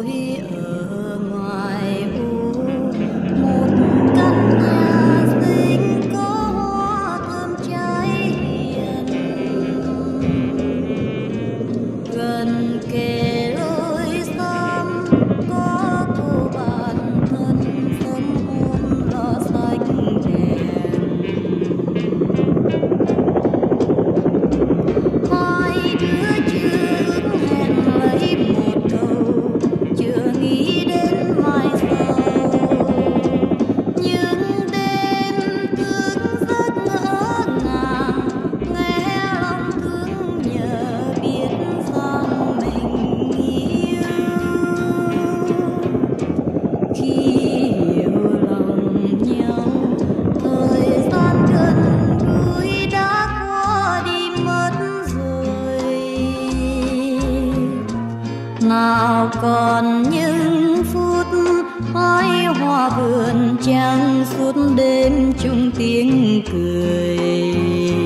nào còn những phút hái hoa vườn trắng suốt đêm chung tiếng cười.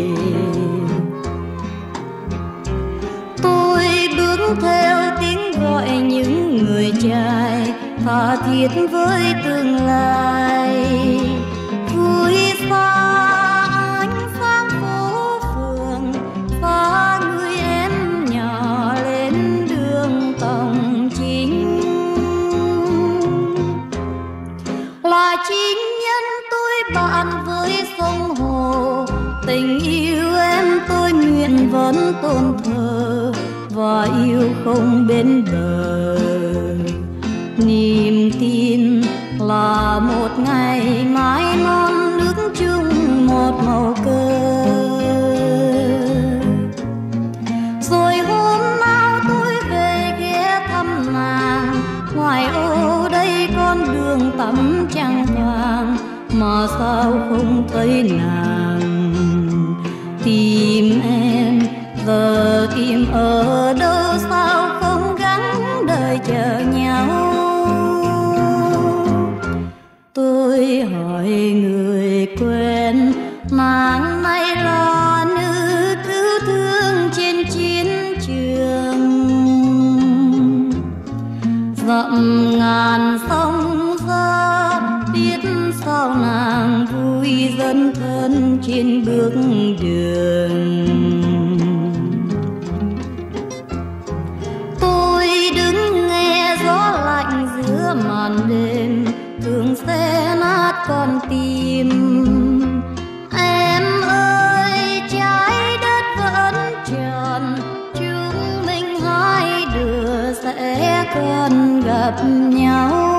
Tôi bước theo tiếng gọi những người trai tha thiết với tương lai. Vui xa ánh sáng phố phường, xa người em nhỏ lên đường Tòng Chính. Là chính nhân tôi bạn với sông hồ, tình yêu em tôi nguyện vẫn tôn thờ và yêu không bên bờ. Niềm tin là một ngày mãi non nước chung một màu cờ. Rồi hôm nào tôi về ghé thăm nàng, ngoài ô đây con đường tắm trăng vàng mà sao không thấy nàng. Tìm em giờ tìm ở đâu, sao không gắng đời chờ nhau. Tôi hỏi người quen, nàng này là nữ cứu thương trên chiến trường. Dặm ngàn sông xa, biết sao nàng vui dấn thân trên bước đường. Tôi đứng nghe gió lạnh giữa màn đêm, thường sẽ nát con tim. Em ơi trái đất vẫn tròn, chúng mình hai đứa sẽ còn gặp nhau.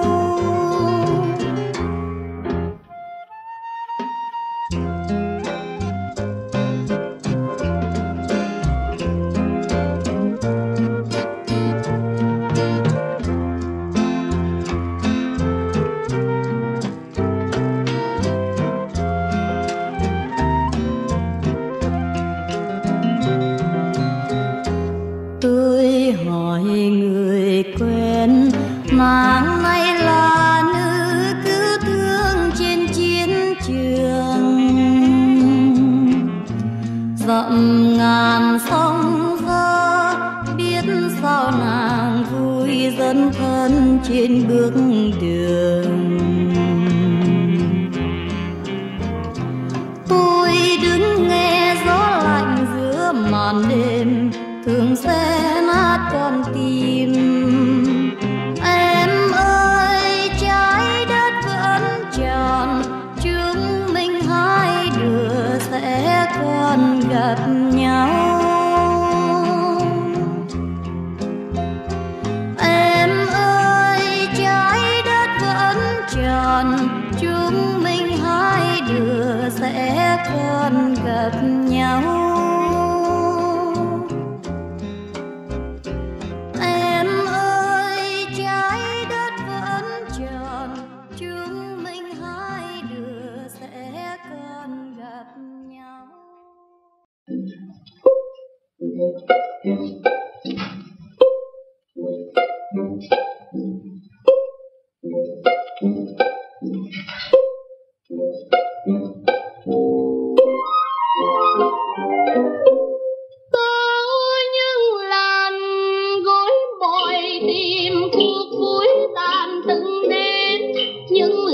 Tôi hỏi người quen, nàng này là nữ cứu thương trên chiến trường. Dặm ngàn sông xa, biết sao nàng vui dấn thân trên bước đường. Tôi đứng nghe gió lạnh giữa màn đêm, thường sẽ nát con tim. Em ơi trái đất vẫn tròn, chúng mình hai đứa sẽ còn gặp nhau. Em ơi trái đất vẫn tròn, chúng mình hai đứa sẽ còn gặp nhau.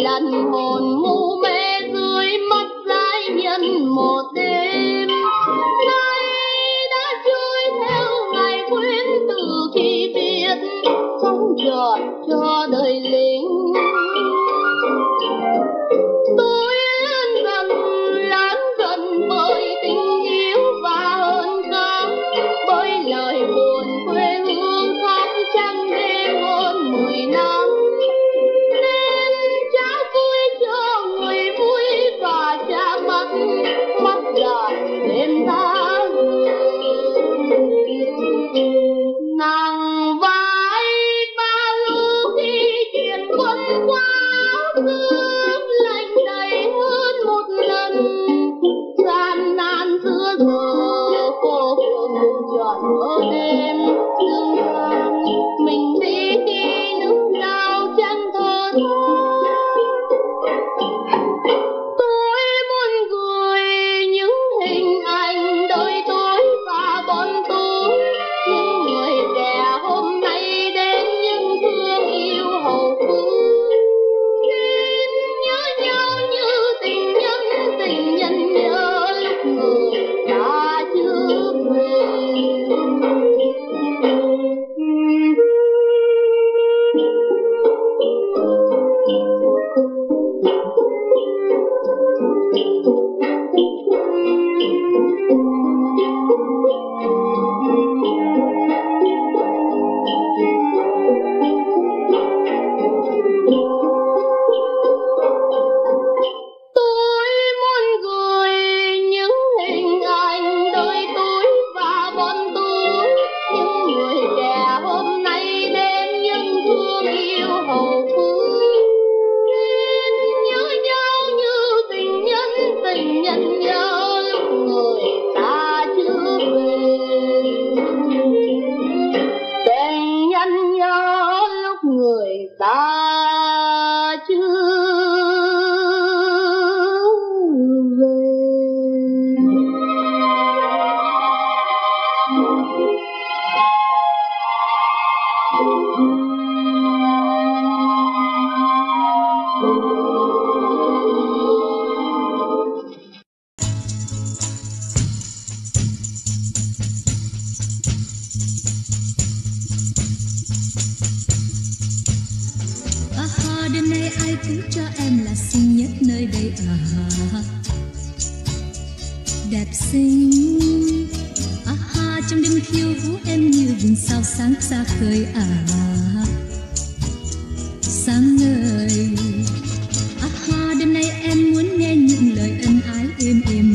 lần hồn ngu mê dưới mắt giai nhân một đêm. Nay đã trôi theo ngày quên từ khi biết sống trọn cho đời lính. Tôi lớn dần bởi tình yêu và hơn cả bởi lời buồn quê hương khóc trăng đêm hơn 10 năm. Nên trả vui cho người vui và trả mắt là đêm ta nàng vai ba lư khi chuyện quân qua nước lạnh đầy hơn một lần. Gian nan giữa giờ cô phượng trọn ở đêm dương vàng mình đi khi nước nào chẳng thơ tôi muốn gửi những hình ảnh đời tôi và bọn tôi những người trẻ hôm nay đến những thương yêu hậu phương nên nhớ nhau như tình nhân nhớ lúc người ta chưa về. Đêm nay ai cũng cho em là xinh nhất nơi đây đẹp xinh trong đêm khiêu vũ em như vùng sao sáng xa khơi sáng ngời đêm nay em muốn nghe những lời ân ái êm êm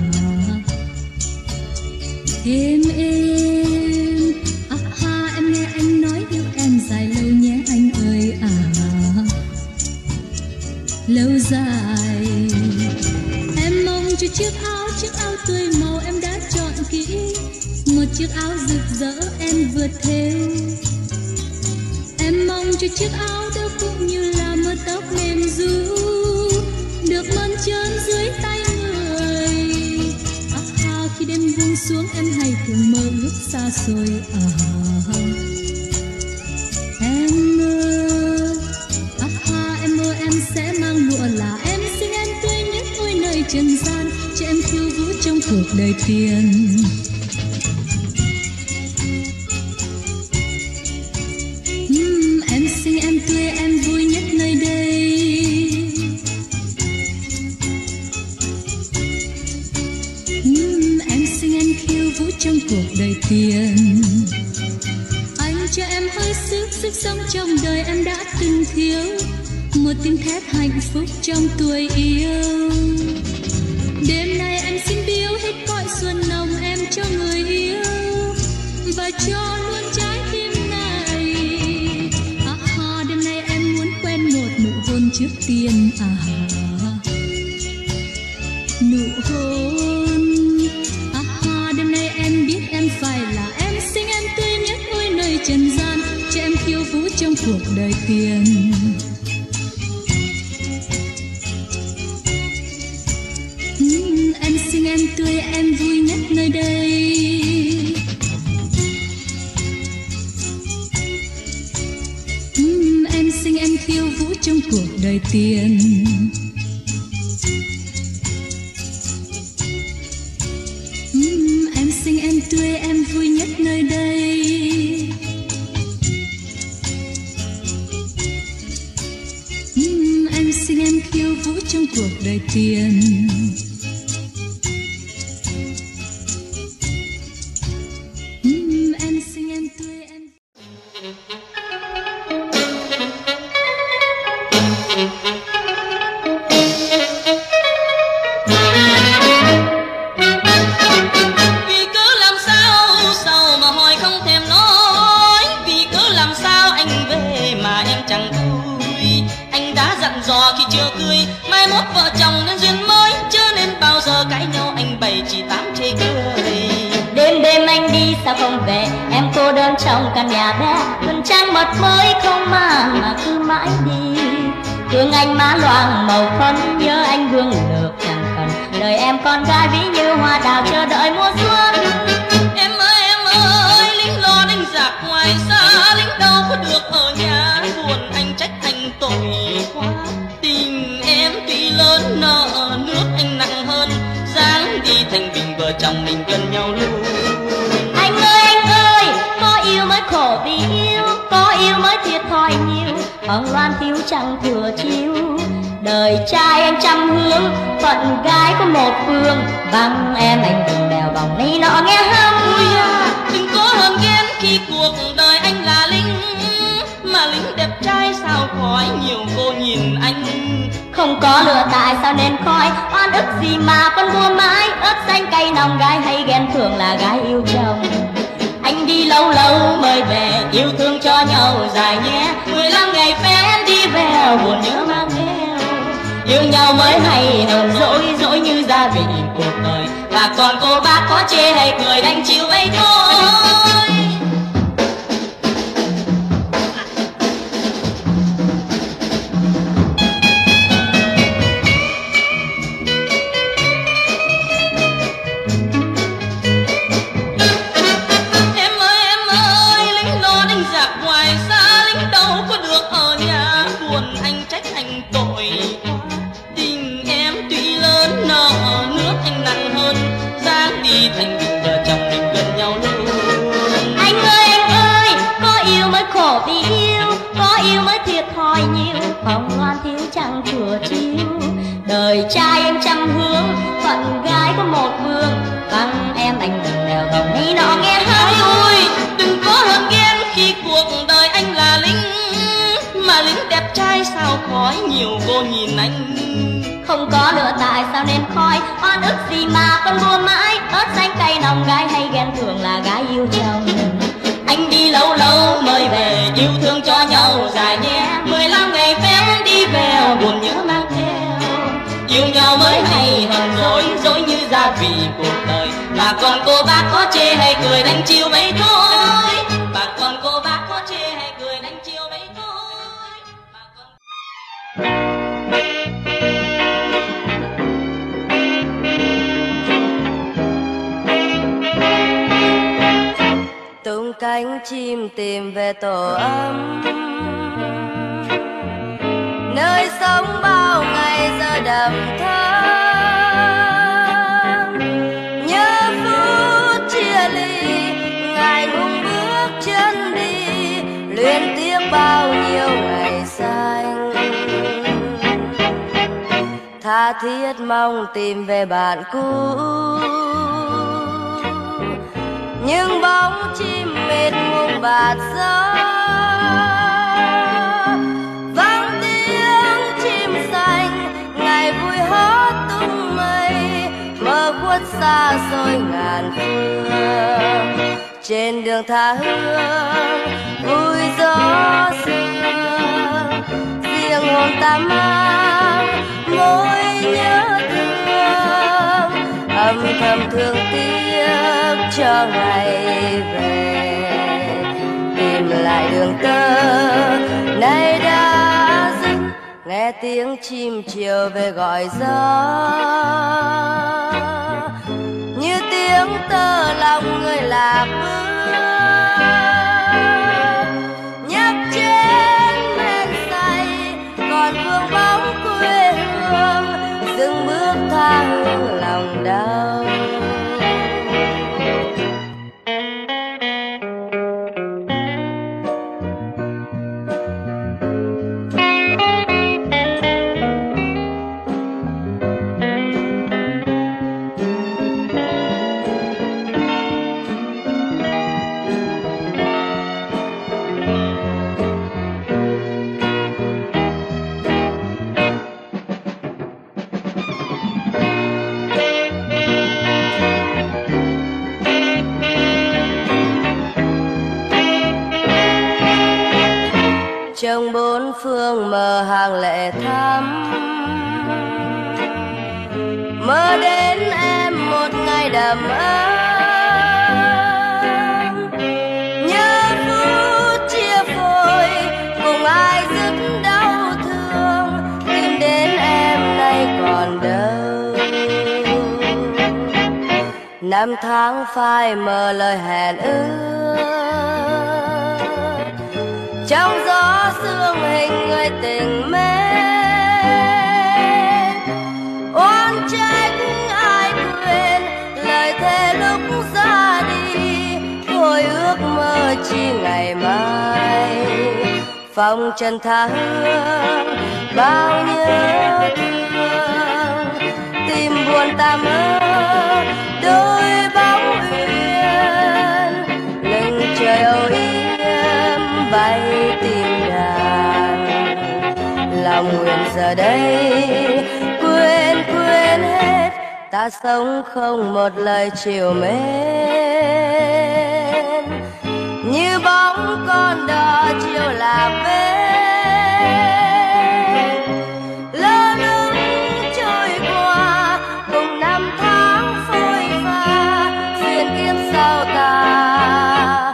êm êm em nghe anh nói yêu em dài lâu nhé anh ơi lâu dài. Em mong cho chiếc áo tươi màu em đã chọn kỹ, một chiếc áo rực rỡ em vừa thêu. Em mong cho chiếc áo đó cũng như là mớ tóc mềm ru được mơn trớn dưới tay người. Khi đêm buông xuống em hay thường mơ ước xa xôi em mơ em sẽ mang lụa là em xinh em tươi nhất ôi nơi trần gian cho em khiêu vũ trong cuộc đời tiền. Em xinh em tươi em vui nhất nơi đây. Em xinh em khiêu vũ trong cuộc đời tiền. Anh cho em hơi sức sống trong đời em đã từng thiếu, một tiếng thét hạnh phúc trong tuổi yêu. Đêm nay em xin biếu hết cõi xuân nồng em cho người yêu và cho luôn trái tim này. Đêm nay em muốn quen một nụ hôn trước tiên nụ hôn. Đêm nay em biết em phải là em xinh em tươi nhất ôi nơi trần gian cho em khiêu vũ trong cuộc đời tiền. Em xinh em tươi em vui nhất nơi đây. Em xinh em khiêu vũ trong cuộc đời tiền. Em xinh em tươi em vui nhất nơi đây. Em xinh em khiêu vũ trong cuộc đời tiền. Em xinh em tươi em. Vì cớ làm sao sao mà hỏi không thèm nói, vì cớ làm sao anh về mà em chẳng vui. Anh đã dặn dò khi chưa cưới mai mốt vợ chồng nên duyên mới, chớ nên bao giờ cãi nhau anh bày chỉ tám chê cười. Đêm đêm anh đi sao không về, em cô đơn trong căn nhà bé. Vườn trang mật mới không mà cứ mãi đi. Thương anh má loang màu phấn, nhớ anh gương lược chẳng cần. Đời em con gái ví như hoa đào chờ đợi mùa xuân. Em ơi, lính lo đánh giặc ngoài xa, lính đâu có được ở nhà. Buồn anh trách anh tội quá, tình em tuy lớn nợ nước anh nặng hơn. Dáng đi thành bình vợ chồng mình gần nhau luôn. Anh ơi, có yêu mới khổ vì yêu, có yêu mới thiệt thòi nhiều. Hồng loan thiếu chẳng thừa chiếu, đời trai anh trăm hướng, phận gái có một phương. Vắng em anh đừng đèo vòng ní nọ nghe không. Đừng có hờn ghen khi cuộc đời anh là lính, mà lính đẹp trai sao khỏi nhiều cô nhìn anh. Không có lửa tại sao nên khói, oan ức gì mà con mua mãi. Ớt xanh cay nồng gái hay ghen thường là gái yêu chồng. Anh đi lâu lâu mới về, yêu thương cho nhau dài nhé. 15 ngày phép đi về, buồn nhớ mang theo. Yêu nhau mới hay hơn dỗi như gia vị cuộc đời. Và còn cô bác có chê hay cười đành chịu ấy thôi. Thành bình vợ chồng mình gần nhau luôn. Anh ơi, có yêu mới khổ vì yêu, có yêu mới thiệt thòi nhiều. Hồng loan thiếu chẳng thừa chiếu, đời trai anh trăm hướng, phận gái có một phương. Vắng em anh đừng đèo vòng ní nọ nghe hơi. Ôi, đừng có hờn ghen khi cuộc đời anh là lính, mà lính đẹp trai sao khỏi nhiều cô nhìn anh. Không có lửa tại sao nên khói, oan ức gì mà con mua mãi. Ớt xanh cay nồng gái hay ghen thường là gái yêu chồng. Anh đi lâu lâu mới về, yêu thương cho nhau dài nhé. 15 ngày phép đi về, buồn nhớ mang theo. Yêu nhau mới hay hơn dối như gia vị cuộc đời. Mà còn cô bác có chê hay cười đành chiều mấy thôi. Mà còn cô bác có chê hay cười đành chiều mấy thôi. Mà còn... Tung cánh chim tìm về tổ ấm, nơi sống bao ngày giờ đầm thắm. Nhớ phút chia ly, ngày ngung bước chân đi, luyến tiếc bao nhiêu ngày xanh. Tha thiết mong tìm về bạn cũ, nhưng bóng chim mệt ngùng bạt gió. Vang tiếng chim xanh, ngày vui hót tung mây, mơ khuất xa xôi ngàn phương. Trên đường tha hương vui gió sương, riêng hồn ta mang mối nhớ thương. Âm thầm thương tiếc cho ngày về, tìm lại đường tơ nay đã dứt. Nghe tiếng chim chiều về gọi gió, như tiếng tơ lòng người lạc bước. Nhấp chén men say, trông bốn phương mờ hàng lệ thắm, mơ đến em một ngày đầm ấm, nhớ phút chia phôi cùng ai dứt đau thương, tìm đến em nay còn đâu. Năm tháng phai mờ lời hẹn ước, trong gió sương hình người tình mến. Oan trách ai quên lời thề lúc ra đi, thôi ước mơ chi ngày mai. Phong trần tha hương bao nhớ thương, tim buồn ta mơ đôi bóng uyên, lưng trời âu yếm bay tìm đàn. Lòng nguyện giờ đây quên hết, ta sống không một lời chiều mến, như bóng con đò chiều lạc bên, lơ lửng trôi qua cùng năm tháng phôi pha, duyên kiếp sau ta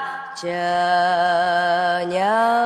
chờ nhau.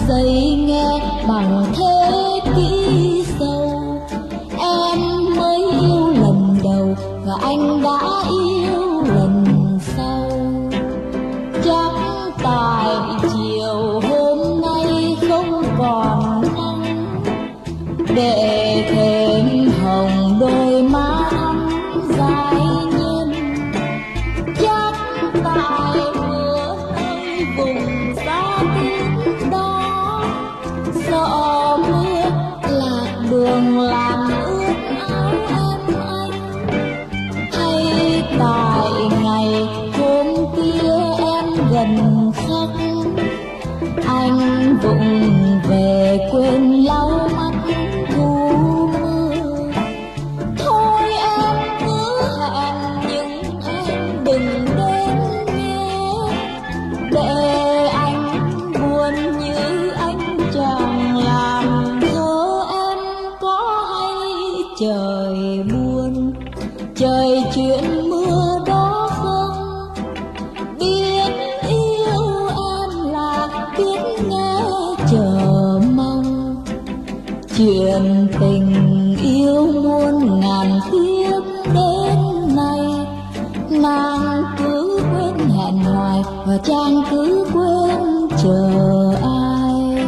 giây nghe bằng thế kỷ sâu. Em mới yêu lần đầu và anh đã yêu lần sau. Chắc tại chiều hôm nay không còn nắng để thêm hồng đôi má thắm dài nhân. Chắc tại mưa nơi vùng xa tít đó, sợ mưa lạc đường làm ướt áo em anh. Hay tại ngày hôm kia em gần khắc, anh vụng về quên lau mắt thu mưa. Thôi em cứ hẹn nhưng em đừng đến nhé, để anh buồn như anh chẳng làm thơ. Em có hay trời buồn, trời chuyện mưa đó không? Biết yêu em là biết nghe chờ mong. Chuyện tình yêu muôn ngàn kiếp đến nay, nàng cứ quên hẹn hoài và chàng cứ quên chờ ai.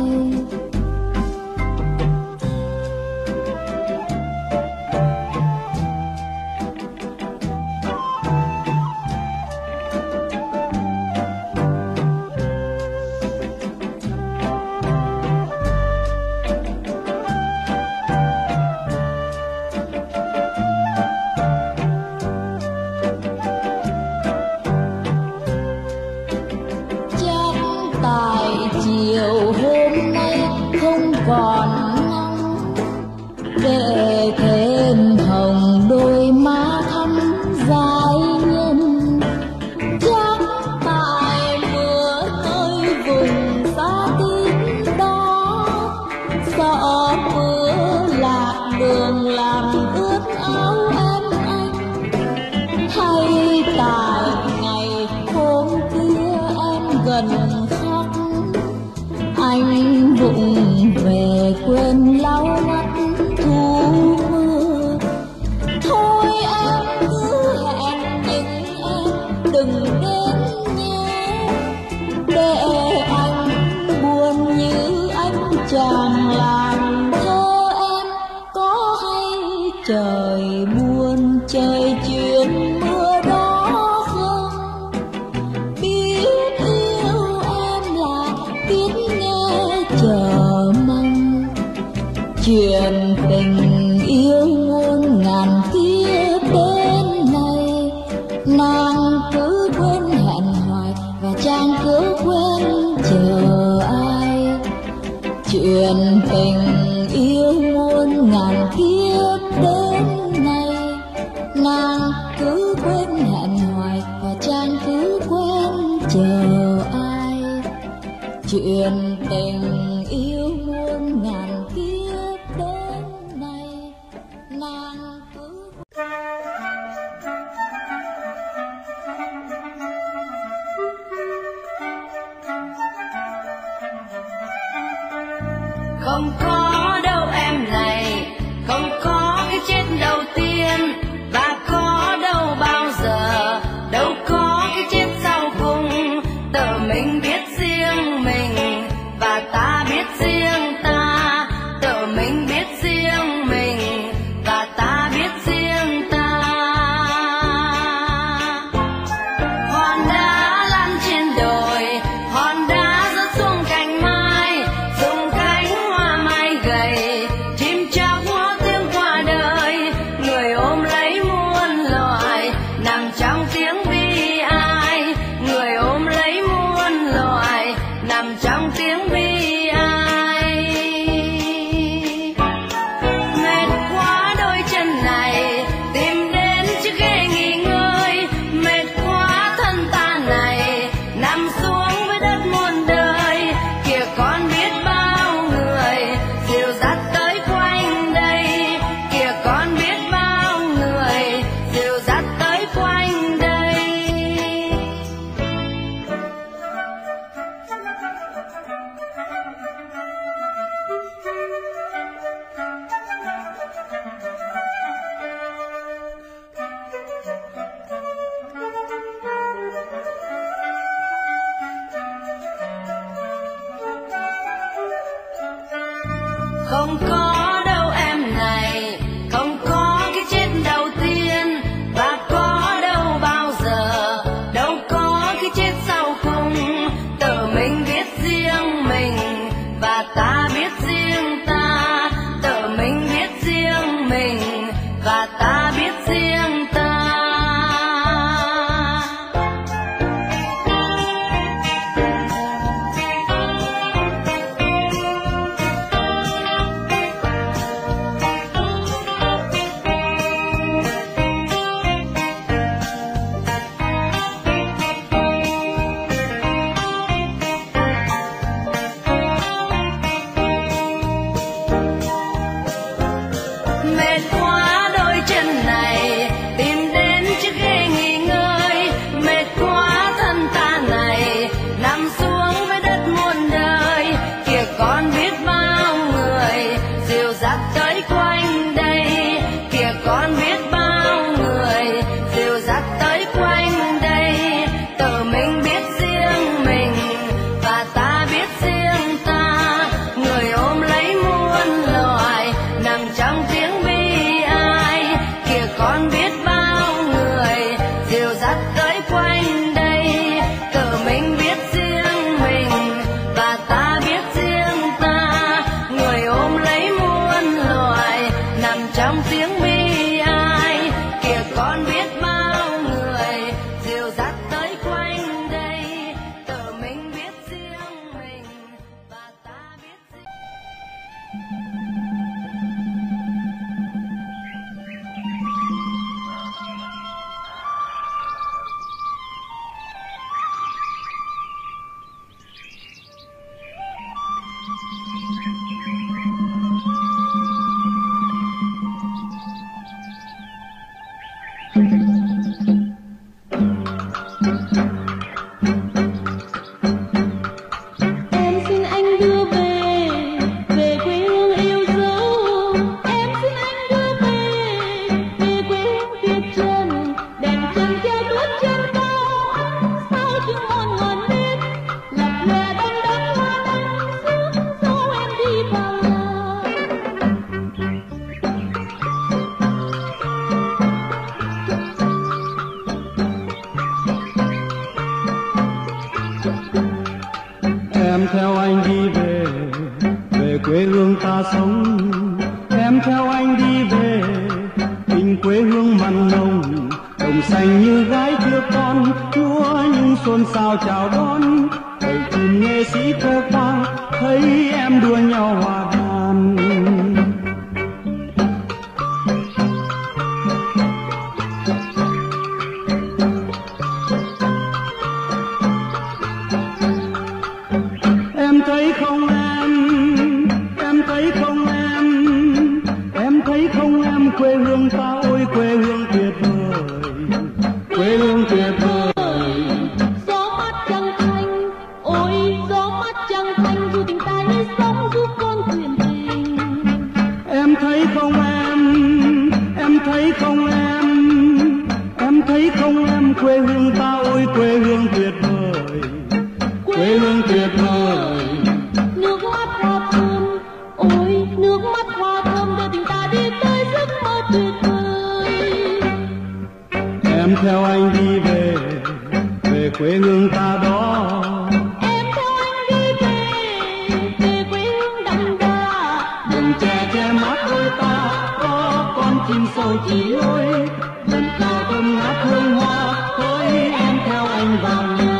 Tại chiều hôm nay không còn nắng để thêm hồng đôi má thắm dài nhân. Chắc tại mưa nơi vùng xa tít đó, sợ mưa lạc đường làm ướt áo em anh. Hay tại ngày hôm kia em gần khắc, anh vụng về quên lau mắt thu mưa. Thôi em cứ hẹn nhưng em đừng đến nhé, để anh buồn như anh chẳng làm thơ. Em có hay trời buồn, trời chuyện mưa đó không? Biết yêu em là biết nghe chờ mong. Chuyện tình yêu muôn ngàn kiếp đến nay, nàng cứ quên hẹn hoài và chàng cứ quên chờ ai. Chuyện tình yêu muôn ngàn kiếp đến nay, nàng cứ quên hẹn hoài và chàng cứ quên chờ ai. Chuyện tình yêu muôn ngàn kiếp đến nay, nàng cứ Không có đâu em này, không có cái chết đầu tiên, và có đâu bao giờ, đâu có cái chết sau cùng. Tự mình biết riêng mình và ta biết riêng ta, tự mình biết riêng mình và ta biết riêng ta. Hòn đá lăn trên đồi, hòn đá rớt xuống cành mai, dùng cánh hoa mai Không có đâu em này, không có cái chết đầu tiên, và có đâu bao giờ, đâu có cái chết sau cùng. Tự mình biết riêng mình và ta biết riêng ta, tự mình biết riêng mình và ta biết riêng ta. Mệt quá đôi chân này, tìm đến chiếc ghế nghỉ ngơi. Mệt quá thân ta này, nằm xuống với đất muôn đời. Kìa còn biết bao người dìu dắt tới quanh đây, kìa còn biết bao người dìu dắt tới quanh đây. Tự mình biết riêng mình và ta biết riêng ta, người ôm lấy muôn loài nằm trong tiếng bi ai. Kìa còn biết bao người dìu dắt tới quanh đây, tự mình biết riêng mình và ta biết riêng ta, người ôm lấy muôn loài nằm trong tiếng bi ai. Kìa còn biết bao người dìu dắt tới quanh đây, tự mình biết riêng mình và ta biết riêng. Em xin anh đưa về, về quê hương yêu dấu. Em xin anh đưa về, về quê hương tuyệt trần. Đèn trần treo đuốc trên cao, ánh sao chứng muôn ngọn nến. Lập lòe đom đóm hoa đăng rước dấu em đi vào làng. Em theo anh đi về, về quê hương ta sống. Em theo anh đi về, tình quê hương mặn nồng. Đồng xanh như gái chưa con, chúa những xôn xao chào đón. Bầy chim nghệ sĩ thơ vang, thấy em đua nhau hòa đàn. Em thấy không em thấy không em thấy không em, quê hương ta ôi quê hương tuyệt vời, quê hương tuyệt vời. Gió mát trăng thanh, ôi gió mát trăng thanh, dù tình ta như sóng giúp con thuyền tình. Em thấy không em thấy không em thấy không em, quê hương ta ôi quê hương tuyệt vời, quê hương tuyệt vời. Nước mắt hoa thơm, ôi nước mắt hoa thơm, đưa tình ta đi tới giấc mơ tuyệt vời. Em theo anh đi về, về quê hương ta đó. Em theo anh đi về, về quê hương đậm đà. Rừng tre che mát đôi ta, có con chim sâu chỉ lối. Lần cao thơm ngát hương hoa, hỡi em theo anh vào nhà.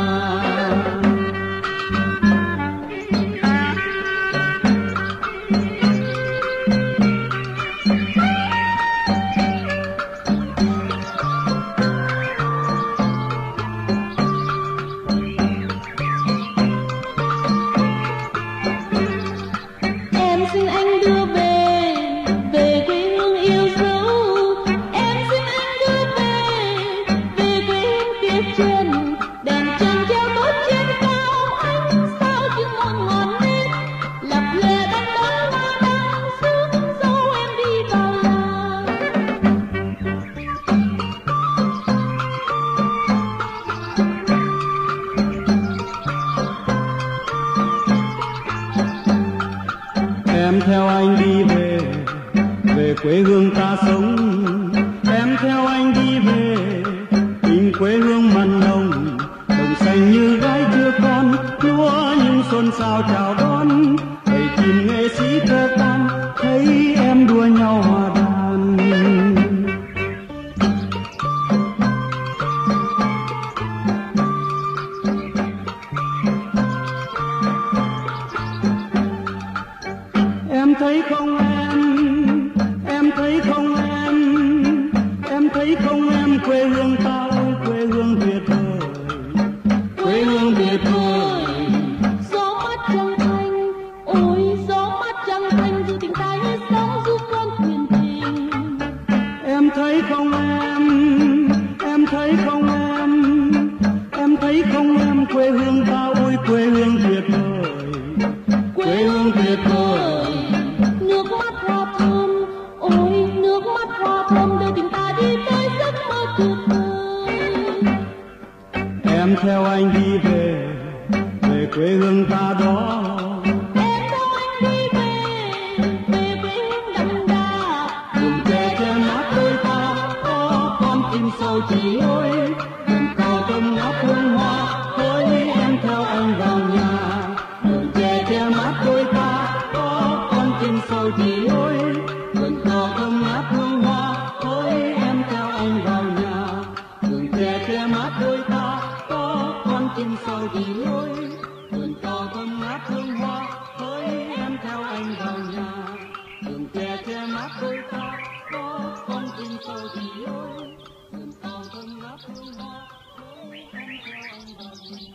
Em xin anh đưa về, về quê hương yêu dấu. Em xin anh đưa về, về quê hương tuyệt trần. Đèn trần treo tốt trên cao, ánh sao chứng muôn ngọn nến. Lập lòe đom đóm hoa đăng rước dấu em đi vào làng. Em theo anh đi quê hương ta sống. Em theo anh đi về tình quê hương mặn nồng, đồng xanh như gái chưa con, lúa những xuân sao chào đón. Bầy chim nghệ sĩ thơ can thấy em đua nhau hòa đàn. Em thấy không em thấy không em thấy không em, quê hương ta ơi quê hương tuyệt vời, quê hương tuyệt vời. Gió mát trăng thanh, ôi gió mát trăng thanh, dù tình ta như sóng du con thuyền tình. Em thấy không em thấy không em thấy không em, quê hương ta ơi quê hương tuyệt vời, quê hương tuyệt vời. Nước mắt hoa thơm, ôi nước mắt hoa thơm, đưa tình ta đi tới giấc mơ tuyệt vời. Em theo anh đi về quê hương ta đó. Em theo anh đi về quê hương đậm đà. Đường tre che mát đôi ta, có con chim sâu chỉ ôi, đường cầu thơm ngát hương hoa, thôi em theo anh vào nhà. Đường tre che mát đôi ta, có con chim sâu chỉ ôi, đường cầu thơm ngát hương hoa, thôi em theo anh vào nhà. Đường tre che mát đôi ta, có con chim sâu chỉ ôi, đường cầu thơm ngát hương hoa, thôi em theo anh vào nhà. Đường tre che mát đôi ta, có con chim sâu chỉ ôi, đường cầu thơm ngát hương hoa, thôi em theo anh vào nhà.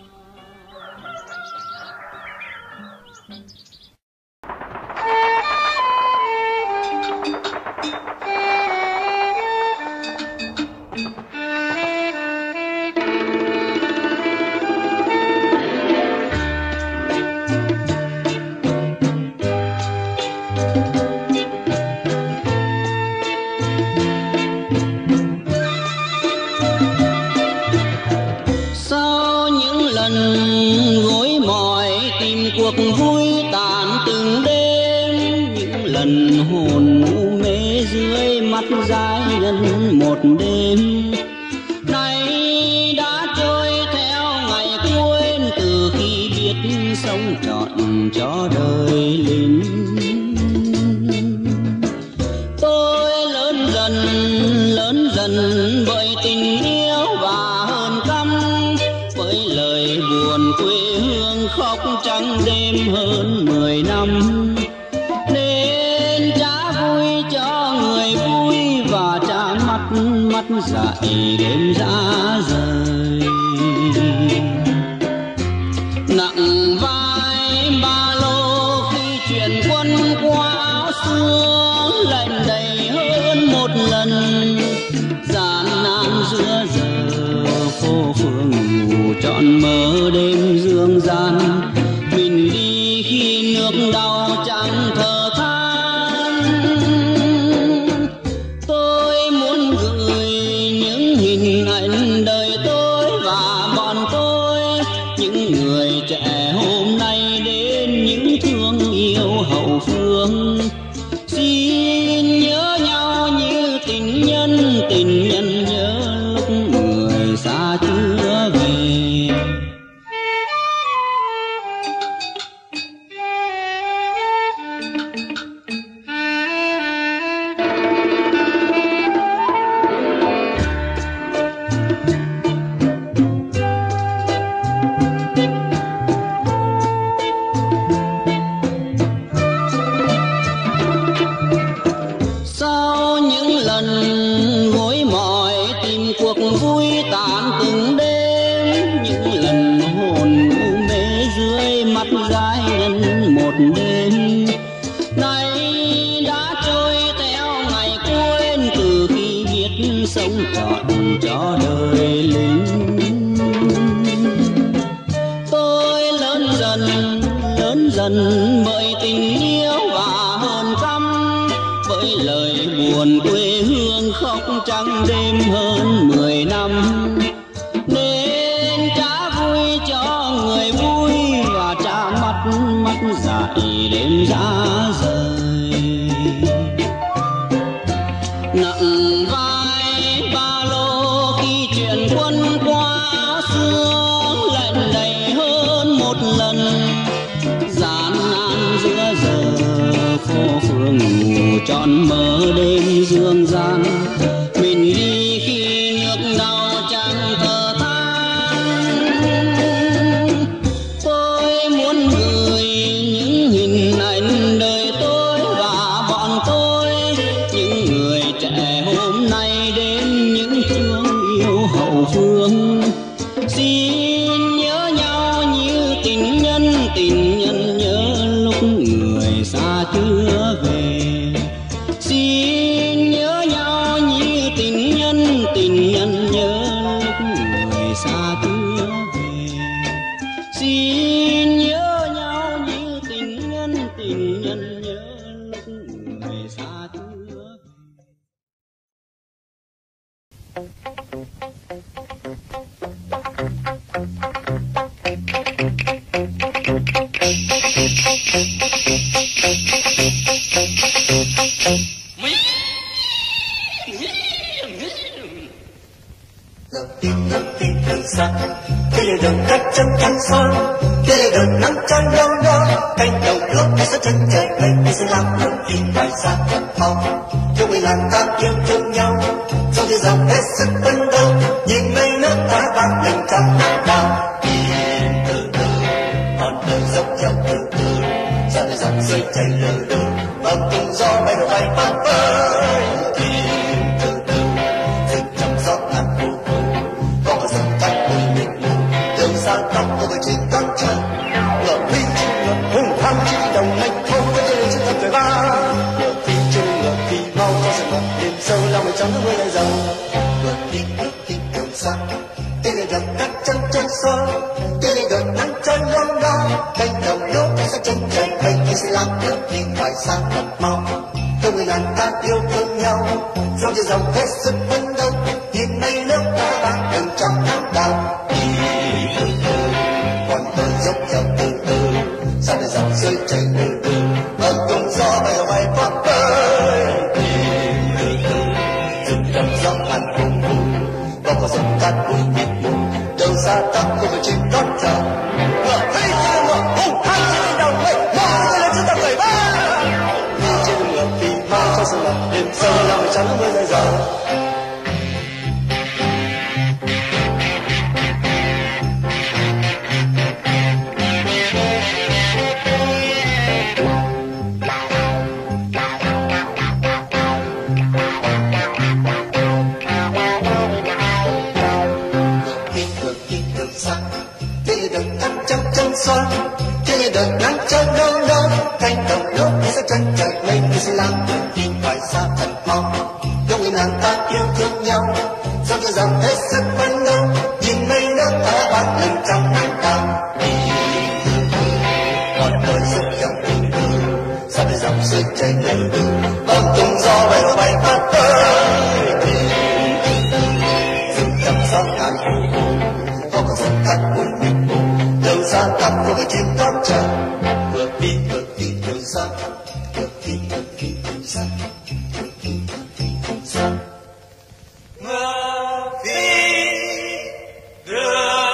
Sau những lần gối mỏi tìm cuộc vui tàn từng đêm, những lần hồn u mê dưới mắt dài nhân một đêm, nay đã trôi theo ngày quên từ khi biết sống trọn cho đời lính. Tôi lớn dần bởi tình yêu và hơn căm, với lời buồn quê hương khóc trắng đêm hơn 10 năm. Nên trả vui cho người vui và trả mắt dại đêm giá rời. Nặng vai ba lô khi chuyển quân qua áo xưa, lạnh đầy hơn một lần. Gian nan giữa giờ phố phường ngủ trọn mơ đêm dương gian, mình đi khi nước đau chẳng thở than. Tôi muốn gửi những hình ảnh đời tôi và bọn tôi, những người trẻ hôm nay đến những thương yêu hậu phương. Xin nhớ nhau như tình nhân nhớ lúc người xa chưa về. Sau những lần gối mỏi tìm cuộc vui tàn từng đêm, những lần hồn u mê dưới mắt gái nhân một đêm, nay đã trôi theo ngày quên từ khi biết sống trọn cho đời lính. Tôi lớn dần bởi tình yêu và hơn căm, với lời buồn quê hương khóc trắng đêm hơn 10 năm. Nên trả vui cho người vui và trả mắt dại đêm giá rời. còn mơ đêm dương gian. Mình đi khi nước đau chẳng thở than. Tôi muốn gửi những hình ảnh đời tôi và bọn tôi, những người trẻ hôm nay đến những thương yêu hậu phương. Xin nhớ nhau như tình nhân nhớ lúc người xa chưa về. Xin nhớ nhau như tình nhân nhớ lúc người xa chưa về. Xin nhớ nhau như tình nhân nhớ lúc người xa chưa về. Ngập tin đường xa, đây là đường cách chân trắng son, đây là đường nắng trăng đông đó, cánh đồng nước hay sẽ chân trời mình sẽ làm đường tin bài xa thật mau. Cho người làng ta yêu thương nhau, trong thời gian hết sức phấn đấu, nhìn mây nước ta bạc lần trăm năm đau. Đi từ từ, con đường dốc dốc từ từ, ra đời dòng rơi chảy lờ đờ, ấm tung gió bay đầu bay phấp phới. Đi từ từ, rừng trong gió ngàn phố phố, có một dòng cánh mùi mịt mù, đường xa tóc của người trên con trời. Ngựa phi chim ngựa hùng hăng chim đồng mênh mông với trời trên thật trời ba. Ngựa phi chung ngựa phi mau có sự ngọt đêm sâu lòng người trong nước mưa lại dầu. Ngựa phi đường xa, đây là đường cắt chân chân son, đây là đường nắng chân long đo, cánh đồng lúc sẽ chân trời mình sẽ làm được nhưng phải sang thật mau. Cho người làng ta yêu thương nhau, trong những dòng hết sức phấn đấu, nhìn mây nước ta bạc đường trăm năm đau. Đi từ từ, con đường dốc dốc từ từ, ra đời dòng rơi chảy từ từ, ấm tung gió bay bay phấp phới. Đi từ từ, rừng trong gió ngàn vùng vùng, có dòng cát bụi mịt mù, đâu xa tóc của người trên con trời. Ngựa phi trên ngựa hùng hăng trên đầu mây, mơ lên trên tầm trời ba. Đi trên ngựa phi mau cho sự ngập đêm sâu lòng người trắng mưa rơi rơi. Trên như đợt nắng chân đông đông, cánh đồng nước sẽ chân trời mình sẽ làm được tin phải xa thật mau. Trong người nàng ta yêu thương nhau, trong thời gian hết sức phấn đấu, nhìn mây nước ta bạc lần trăm năm đau. Đi từ từ, con đời dốc dốc từ từ, xa đời dòng rơi chảy lờ đờ, ấm tung gió bay bay phấp phới. Đi từ từ, rừng trong gió ngàn phố phố, có dòng cát bụi mịt mù, đâu xa tóc của người trên con trời. Ngựa phi đường xa, ngựa phi đường xa, ngựa phi đường xa, ngựa phi đường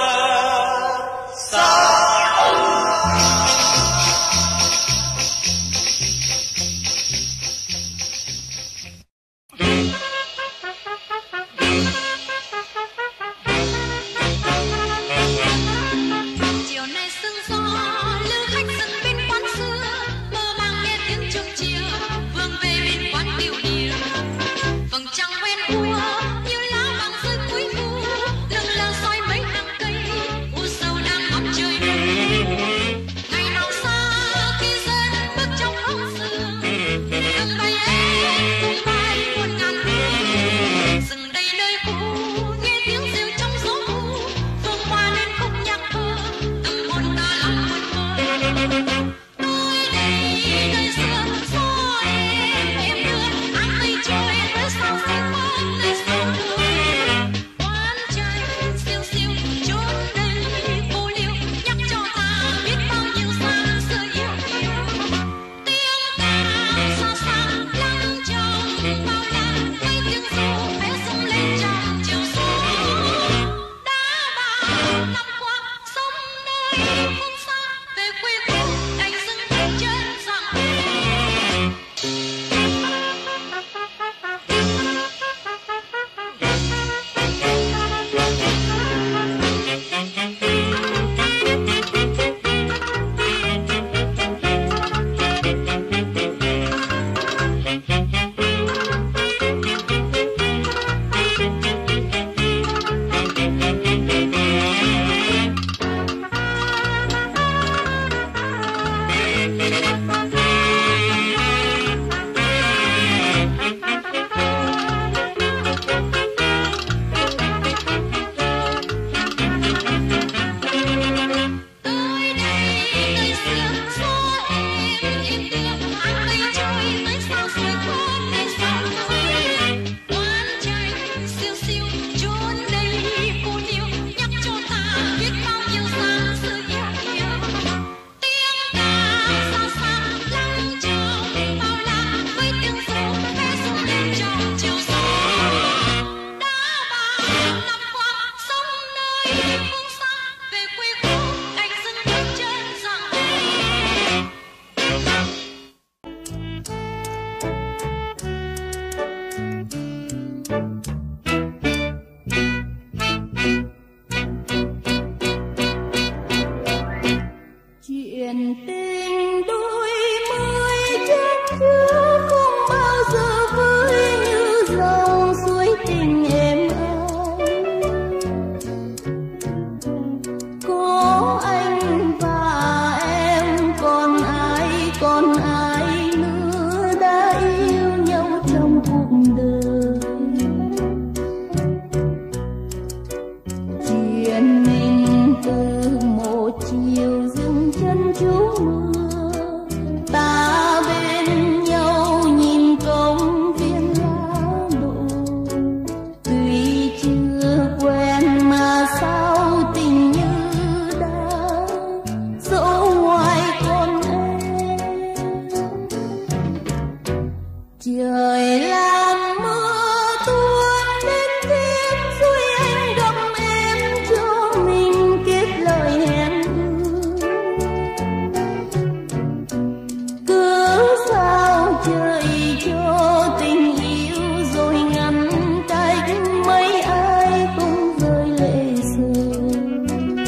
xa. Chiều nay sương gió lữ khách dần bên quán xưa. chốn đây phù điệu nhắc cho ta biết bao nhiêu dáng sự yêu yêu. Tiếng ca xa xa lắng trao để bao la với tiếng ru bé rung lên trong chiều gió. Đã bao năm qua sống nơi phương xa về quê hương anh dưng bước chân dạo này. Chuyện tình đôi mươi chất chứa không bao giờ vơi như dòng suối tình êm ái. Có anh và em còn ai nữa đã yêu nhau trong cuộc đời. Chuyện mình từ một chiều dừng chân trú mưa, ta bên nhau nhìn công viên lá đổ. Tuy chưa quen mà sao tình như đã dẫu ngoài con em. Trời làm mưa tuôn đến tiếp rồi anh gặp em cho mình kết lời hẹn ước. Cứ sao trời cho tình yêu rồi ngăn cách mấy ai không rơi lệ rơi.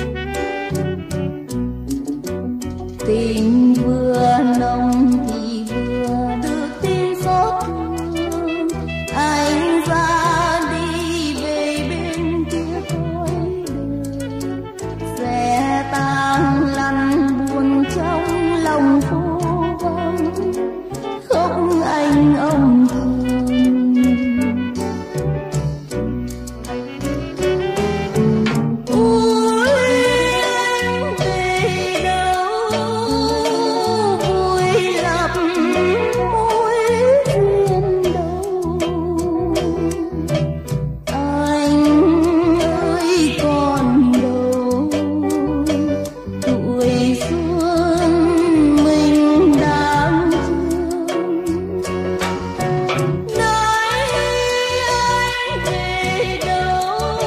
Tình vừa nồng thì vừa được tin xót thương. Anh ra đi về bên kia cõi đời, sẽ tan lăn buồn trong lòng phố vắng, khóc anh âm thầm. Ôi anh về đâu vui lắm mối duyên đâu. Anh ơi còn đâu tuổi xuân mình đang trường. Nay anh về đâu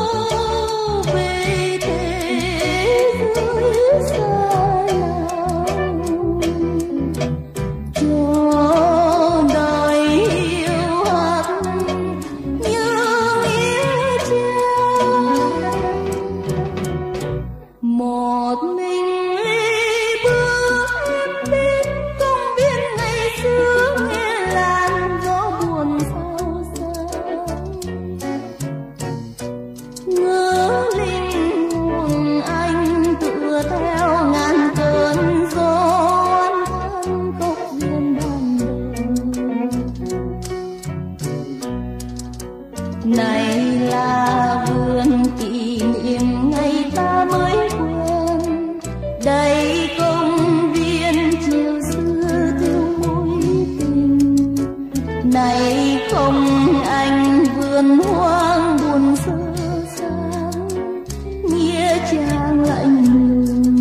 về thế giới xa nào, cho đời yêu hát như nghĩa trang. Một mình đi bước đến công viên ngày xưa, nghe làn gió buồn sao sáng. Ngỡ linh hồn anh tựa theo ngàn cơn gió oan than khóc duyên ban đầu. Này là vườn kỷ niệm ngày ta mới quen, đây công viên chiều xưa thiếu mối tình. Này không anh vườn hoang buồn sơ sáng, nghĩa trang lạnh lùng.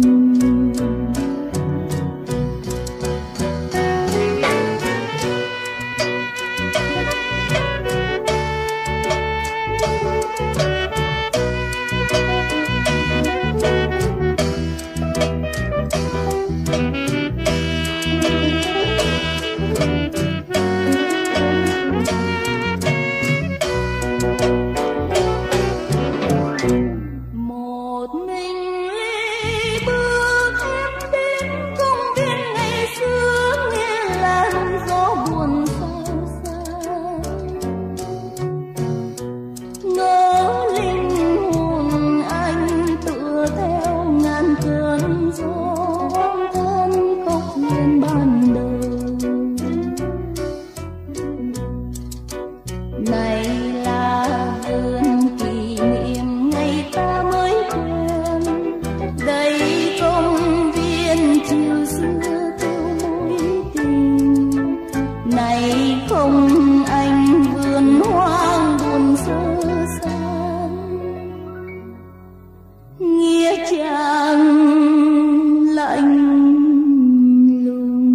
chàng lạnh lùng.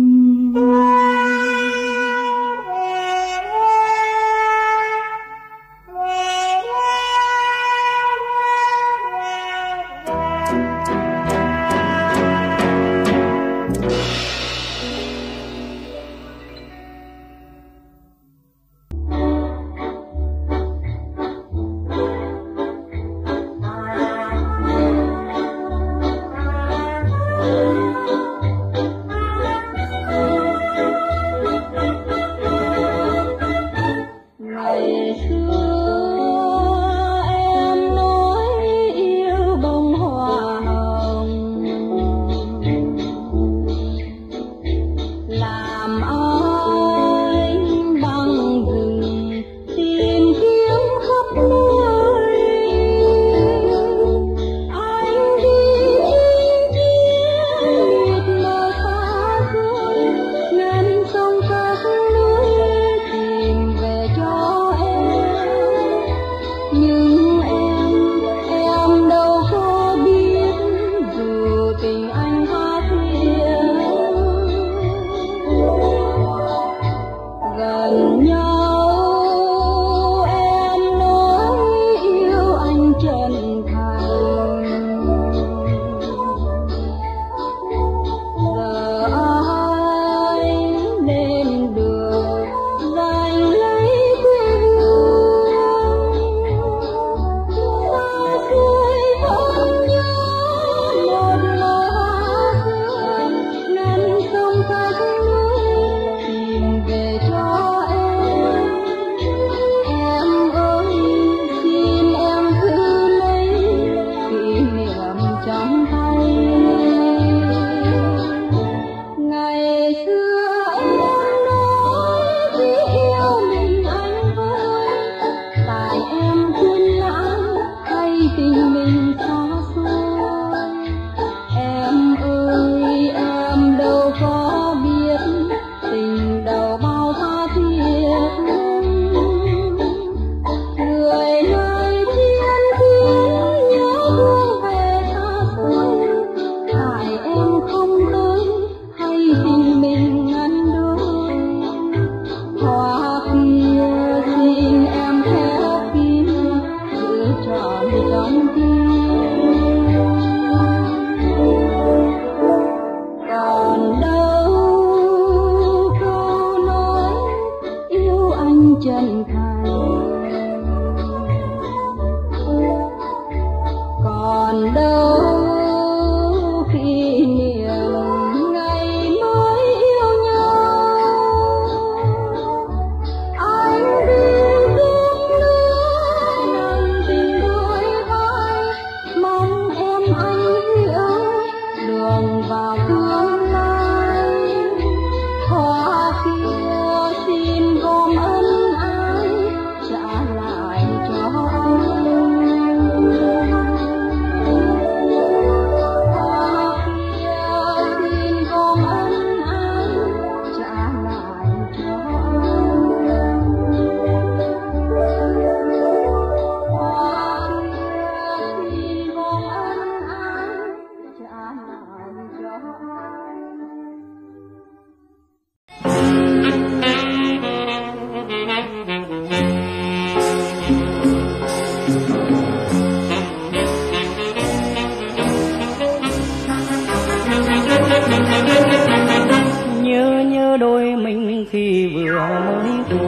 Nhớ đôi mình khi vừa mới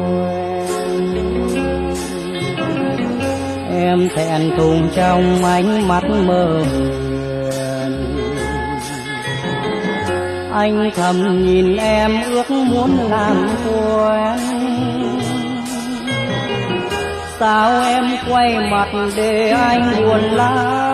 quen, em thẹn thùng trong ánh mắt mơ huyền. Anh thầm nhìn em ước muốn làm quen, sao em quay mặt để anh buồn lắm.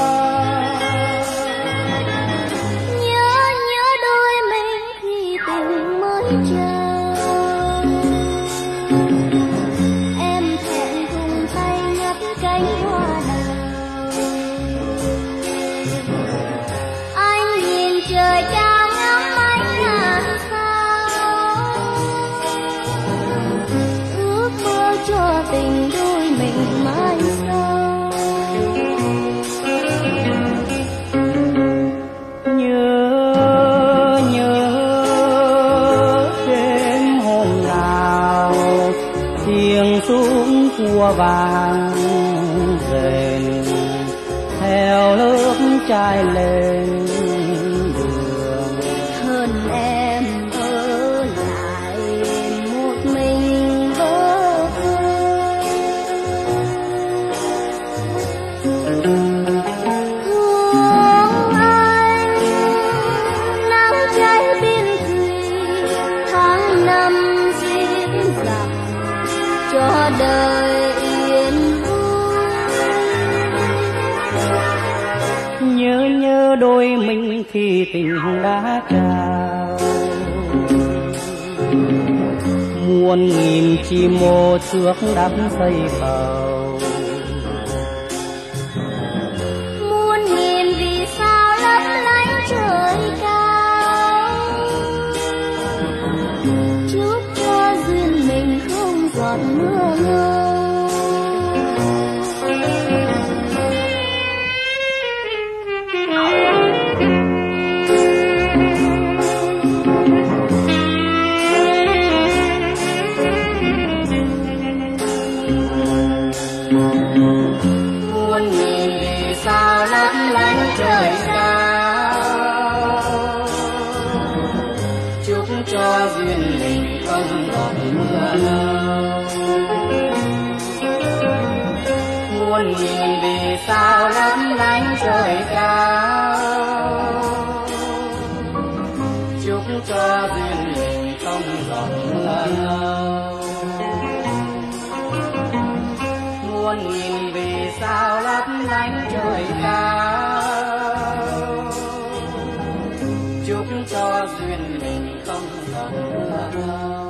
Tình đôi mình mãi sau trai lên đường. Hơn em ở lại một mình bơ vơ. Thương anh nắng cháy biên thùy, tháng năm diễn dặm cho đời yên vui. Nhớ đôi mình khi tình đã trao, muôn nghìn chim mô trước đắm say cầu. Muôn nghìn vì sao lấp lánh trời cao, chúc cho duyên mình không giọt mưa ngâu. Muôn nghìn vì sao lấp lánh trời cao, chúc cho duyên mình không giọt mưa ngâu. Muôn nghìn vì sao lấp lánh trời cao, chúc cho duyên mình không giọt mưa ngâu. Muôn nghìn vì sao lấp lánh trời cao, chúc cho duyên mình không giọt mưa ngâu.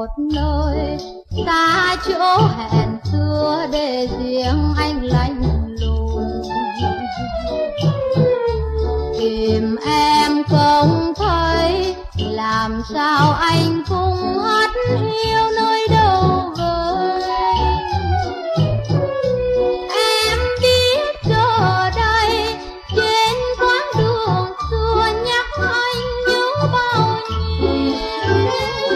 một nơi xa chỗ hẹn xưa để riêng anh lạnh lùng. Tìm em không thấy, làm sao anh cũng hát hiu nơi đâu vời. Em biết giờ đây trên quãng đường xưa nhắc anh nhớ bao nhiêu.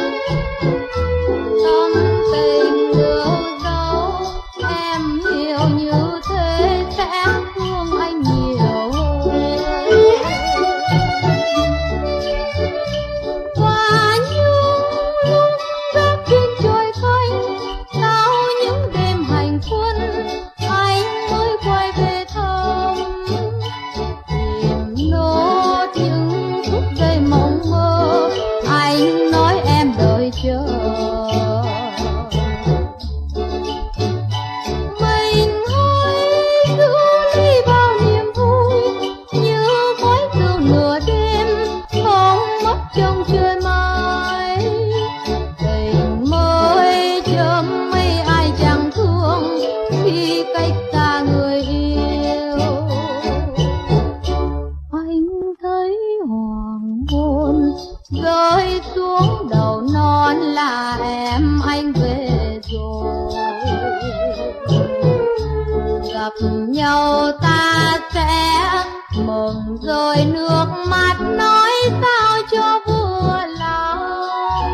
Tâm tình yêu dấu em hiểu như thế sẽ thương anh nhiều hơn. Và những lúc giấc trên trời xanh, sau những đêm hành quân, anh mới quay về thăm. Tìm nốt những phút giây mộng mơ, anh nói em đợi chờ. Mình hãy giữ lấy bao niềm vui, như khói sương nửa đêm không mất trong trời mai. Tình mới chớm mấy ai chẳng thương khi cách xa người yêu. Anh thấy hoàng hôn rơi xuống đầu non là em anh về rồi. Gặp nhau ta sẽ mừng rơi nước mắt, nói sao cho vừa lòng.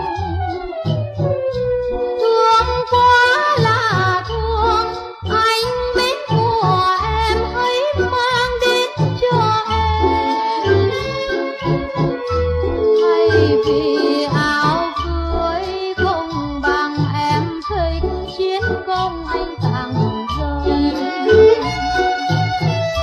Thương quá là thương, anh mến của em hãy mang đến cho em. Thay vì áo cưới không bằng em thích chiến công anh càng rơi.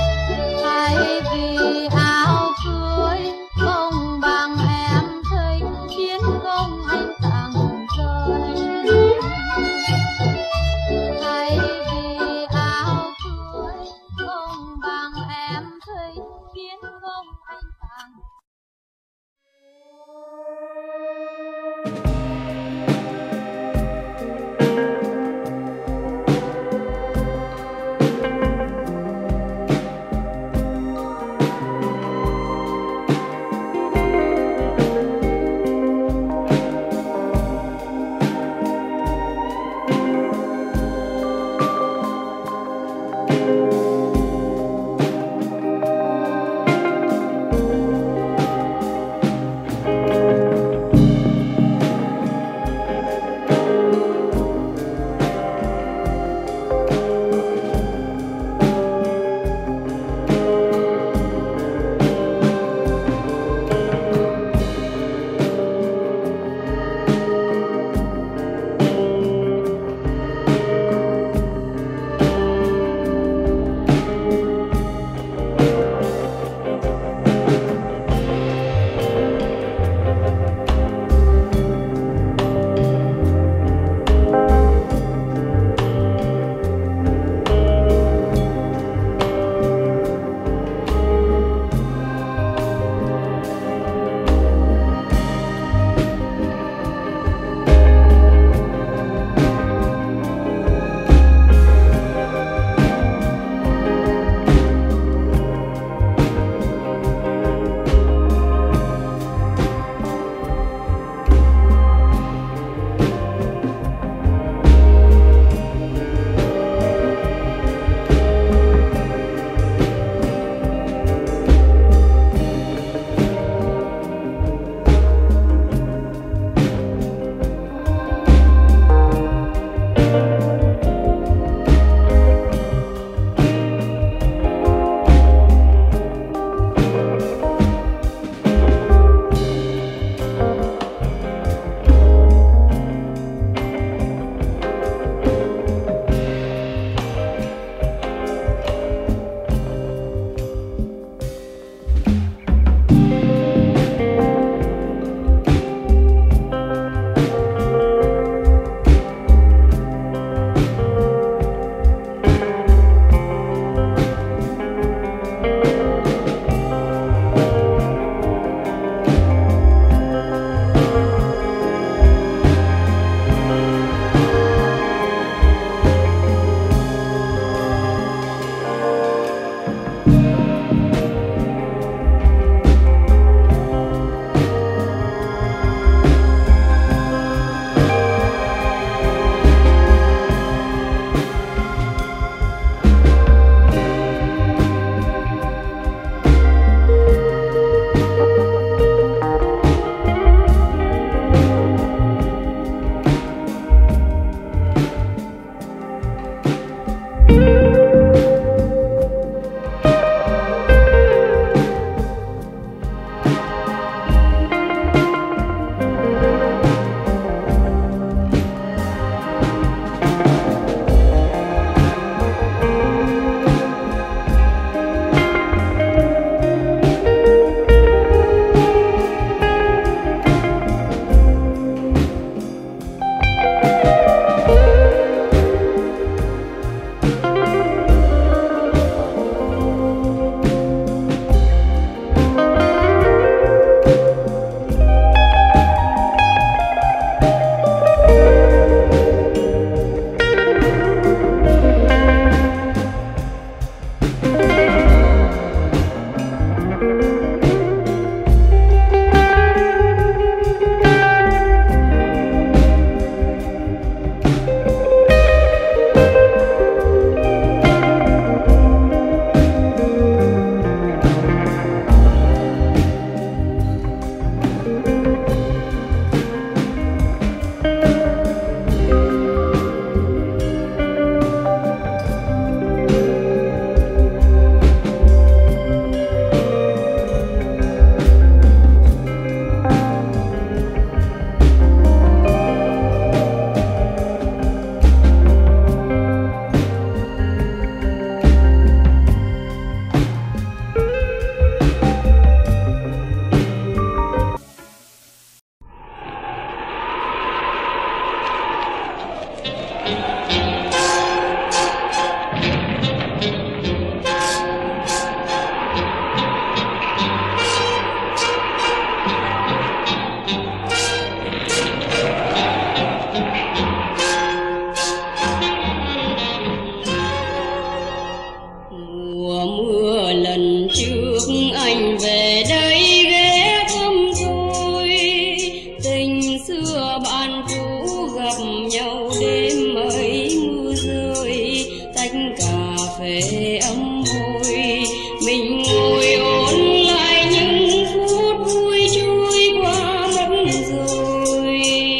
an trú gặp nhau đêm ấy mưa rơi, tách cà phê ấm hôi, mình ngồi ôn lại những phút vui trôi qua mất rồi.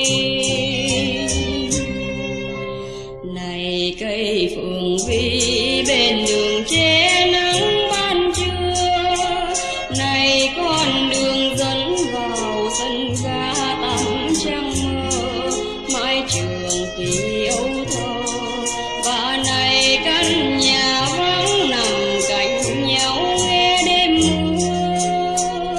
Này cây phượng vi bên đường che nắng ban trưa, này con đường dẫn vào sân ga tắm trăng mơ, mái trường thì âu thơ, và này căn nhà vắng nằm cạnh nhau nghe đêm mưa.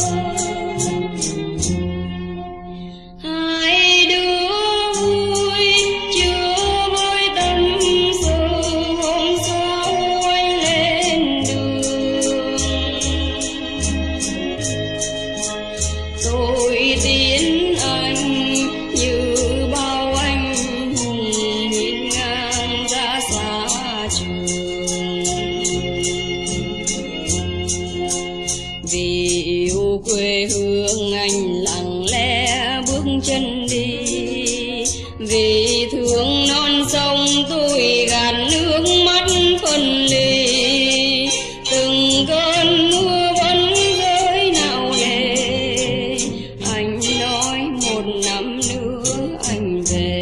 Hai đứa vui chưa với tâm sự hôm sau anh lên đường, tôi tiến anh như bao anh hiên ngang ra xa trường. Vì yêu quê hương anh lặng lẽ bước chân đi, vì thương non sông tôi gạt nước mắt phân ly. Từng cơn mưa vẫn rơi nào nề, anh nói một năm nữa anh về.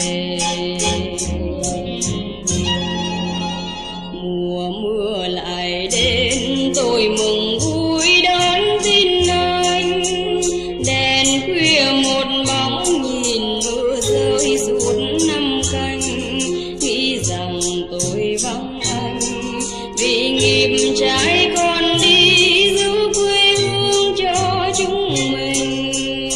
Mùa mưa lại đến tôi mừng vui đón tin anh, đèn khuya một bóng nhìn mưa rơi suốt năm canh, nghĩ rằng tôi vắng anh vì nghiệp trái con đi giữ quê hương cho chúng mình.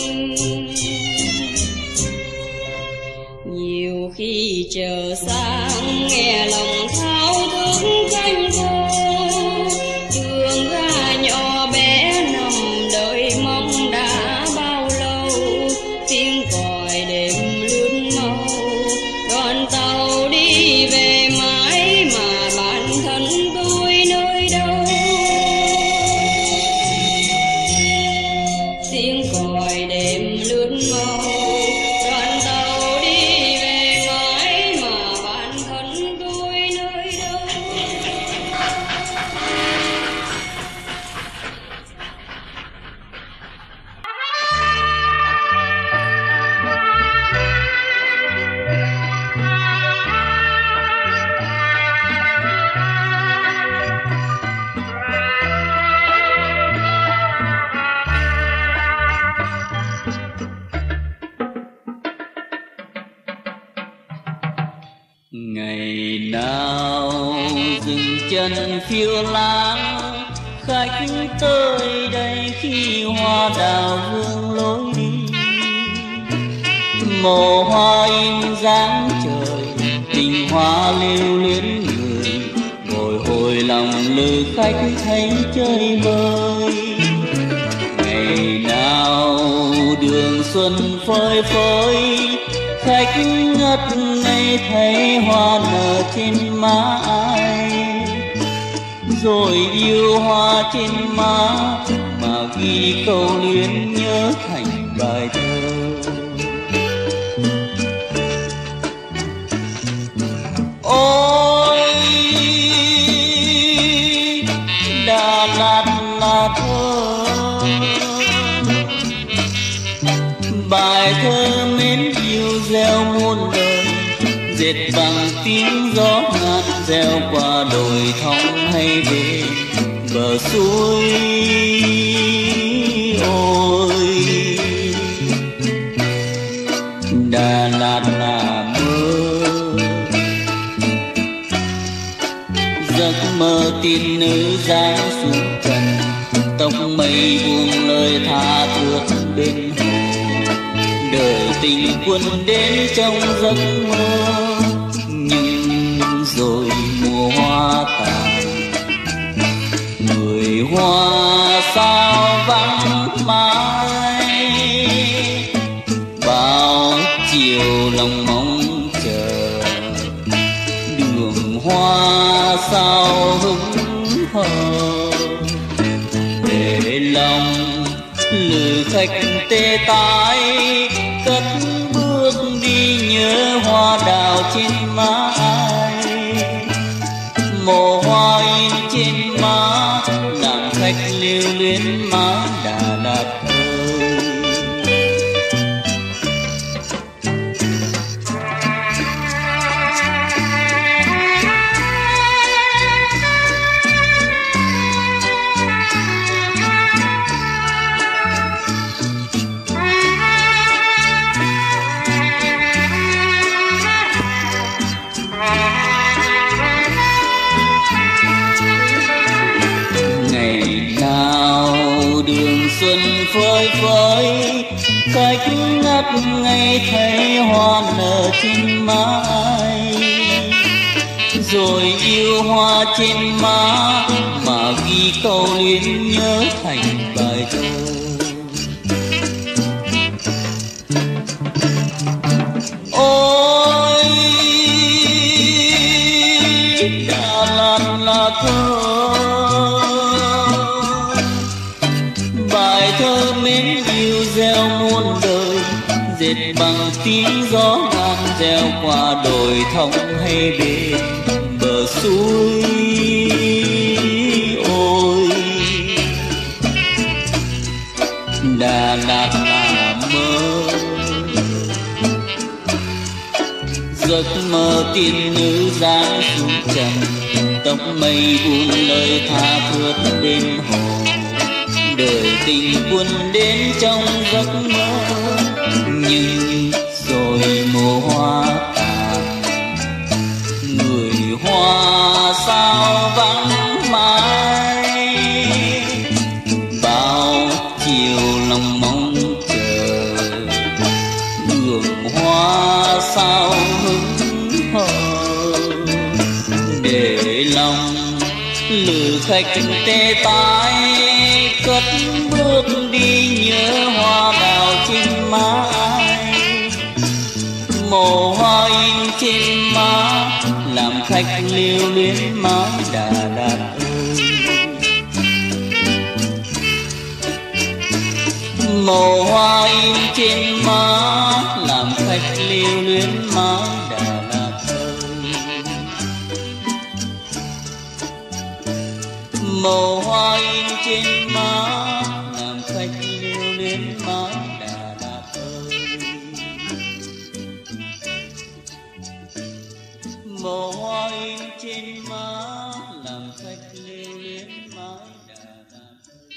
Nhiều khi chờ sáng nghe lòng thao thức canh cô, đường ga nhỏ bé nằm đợi mong đã bao lâu, tiếng còi đêm lướt mau, đoàn tàu đi về mãi mà bản thân tôi nơi đâu. Tiếng còi đêm lướt mau, đoàn tàu đi về mãi mà bản thân tôi nơi đâu. Ngày nào dừng chân phiêu lãng, khách tới đây khi hoa đào vương lối đi. Màu hoa in dáng trời, tình hoa lưu luyến người, bồi hồi lòng lữ khách thấy chơi vơi. Ngày nào đường xuân phơi phới, khách ngất ngây thấy hoa nở trên má ai, rồi yêu hoa trên má mà ghi câu luyến nhớ thành bài thơ. Ôi Đà Lạt là thơ, bài thơ mến yêu gieo muôn lời, dệt bằng tiếng gió ngàn reo qua đồi thong hay về bờ suối. Ôi Đà Lạt là mơ, giấc mơ tin nữ dáng xuống trần, tóc mây buông lời tha thước bên hồ. Đời tình quân đến trong giấc mơ, nhưng rồi mùa hoa tàn, người hoa sao vắng mãi. Bao chiều lòng mong chờ, đường hoa sao hững hờ, để lòng lữ khách tê tái cất bước đi nhớ hoa đào trên má ai. Mồ hoa in trên má làm khách lưu luyến má Đà Lạt ơi. Xuân phơi phới khách ngất ngây thấy hoa nở trên má ai. Rồi yêu hoa trên má mà ghi câu luyến nhớ thành bài thơ. Ôi Đà Lạt là thơ, bài thơ mến yêu gieo muôn đời, dệt bằng tiếng gió ngàn reo qua đồi thông hay bên bờ suối. Ôi Đà Lạt là mơ, giấc mơ tiên nữ giáng xuống trần, tóc mây buông lời tha thướt bên hồ. Đời tình buồn đến trong giấc mơ, nhưng rồi mùa hoa tàn, người hoa sao vắng mãi. Bao chiều lòng mong chờ, đường hoa sao hững hờ. Để lòng lữ khách tê tái cất bước đi nhớ hoa đào trên má ai. Mồ hoa in trên má làm khách lưu luyến má Đà Lạt ơi. Mồ hoa in trên má làm khách lưu luyến má Đà Lạt ơi. Mồ hoa in trên má làm khách lưu luyến má Đà Lạt ơi. Mồ hoa in trên má làm khách lưu luyến má Đà Lạt ơi.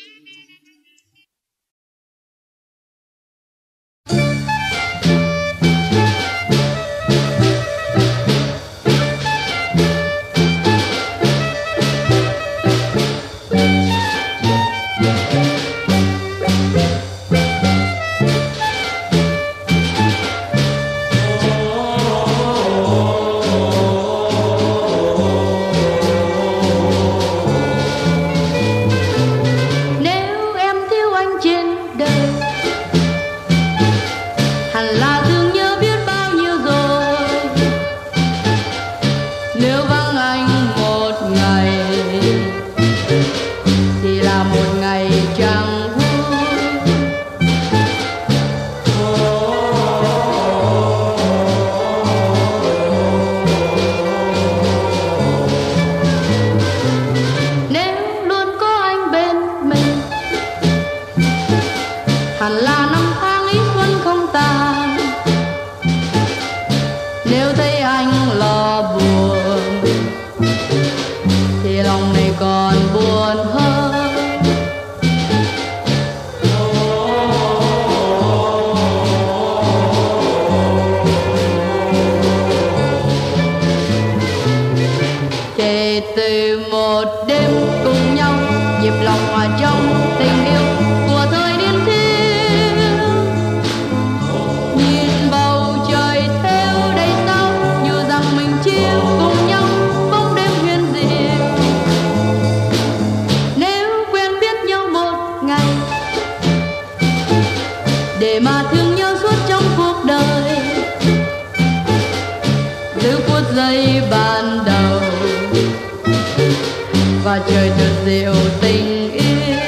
và trời thật dịu tình yêu.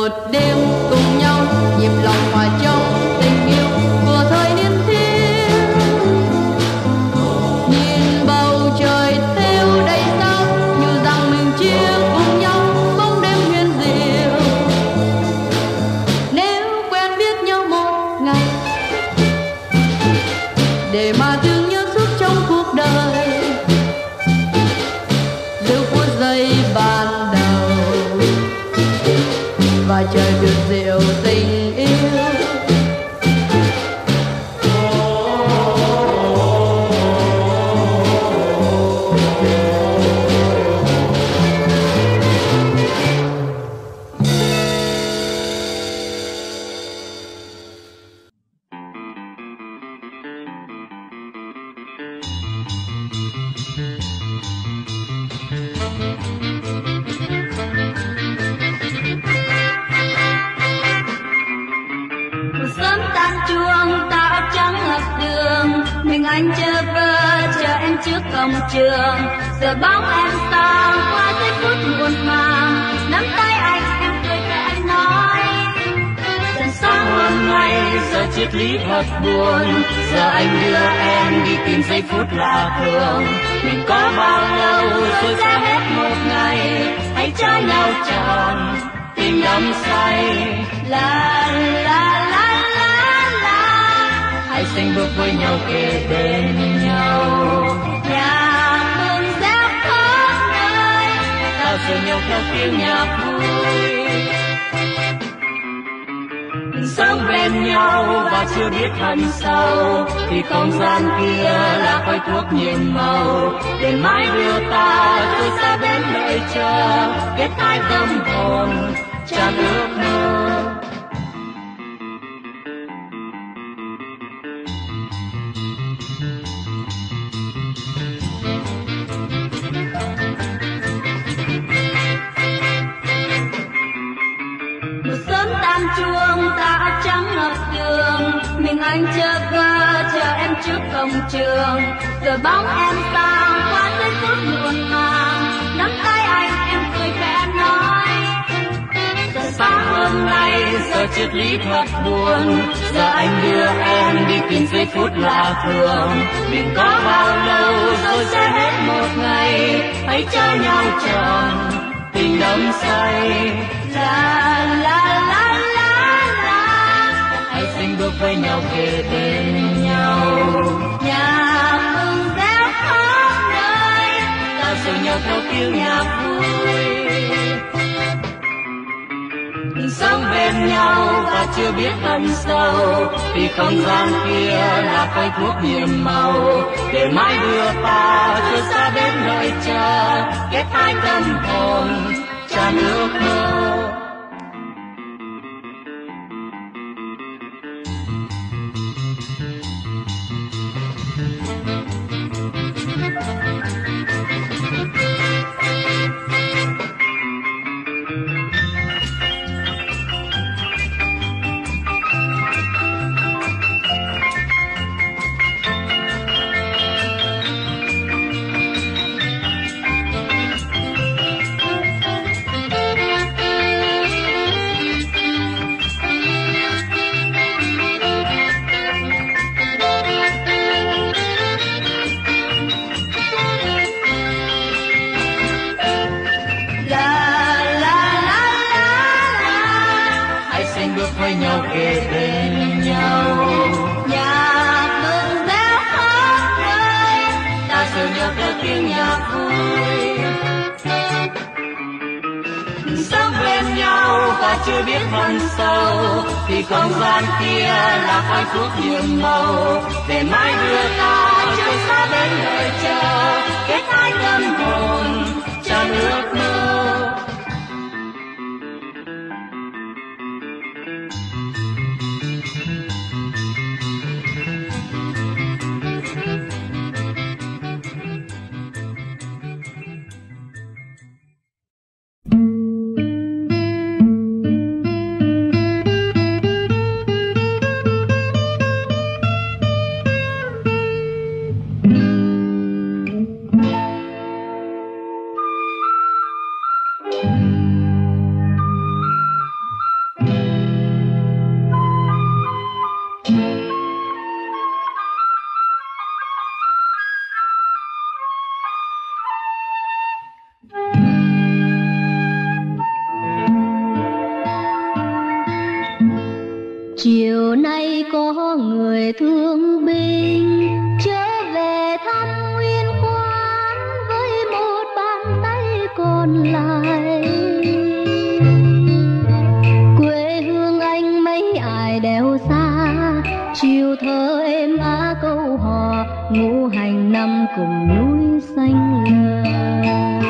một đêm cùng nhau nhịp lòng hòa trong tình yêu của thời niên thiếu. Nhìn bầu trời thêu đầy sao như rằng mình chia cùng nhau bóng đêm huyền diệu. Nếu quen biết nhau một ngày để mà thương nhớ suốt trong cuộc đời, lưu phút giây ban đầu và trời tuyệt diệu tình yêu. Sớm tan chuông ta trắng ngập đường, mình anh chờ chờ em trước cổng trường. Giờ bóng em xa qua giây phút muộn màng, nắm tay anh em cười và anh nói dần sáng hôm nay giờ triết lý thật buồn. Giờ anh đưa em đi tìm giây phút lạ thường, mình có bao lâu rồi sẽ hết một ngày. Hãy cho nhau tròn tình đắm say, la la la la la. Hãy sinh bước với nhau kề bên nhau, nhà mừng reo khắp nơi, ta dìu nhau theo tiếng nhạc vui. Mình sống bên nhau và chưa biết hận sâu, thì không gian kia là khói thuốc nhiệm màu. Để mãi đưa ta từ xa đến đợi chờ, kết hai tâm hồn tràn ước mơ. Một sớm tan chuông ta trắng ngập đường, mình anh chờ em trước cổng trường. Rồi bóng em sang qua giây phút muộn màng, nắm tay anh em cười khẽ nói giờ sáng hôm nay giờ triết lý thật buồn. Giờ anh đưa em đi tìm giây phút lạ thường, mình có bao lâu rồi sẽ hết một ngày. Hãy cho nhau tròn tình đắm say, la la la la la. Hãy sinh bước với nhau kề bên nhau, nhà mừng reo khắp nơi, ta dìu nhau theo tiếng nhạc vui. Mình sống bên nhau và chưa biết hận sâu, vì không gian kia là khói thuốc nhiệm màu. Để mãi đưa ta chưa xa đến đợi chờ, kết hai tâm hồn tràn ước mơ. Với nhau kề bên nhau, nhạc mừng reo khắp nơi, ta dìu nhau theo tiếng nhạc vui. Sống bên nhau và chưa biết hận sâu, thì không gian kia là khói thuốc nhiệm màu. Để mãi đưa ta chưa xa đến đợi chờ, kết hai tâm hồn tràn ước mơ. lại. Quê hương anh mấy ai đèo xa, chiều thơ êm á câu hò, ngũ hành năm cùng núi xanh lờ.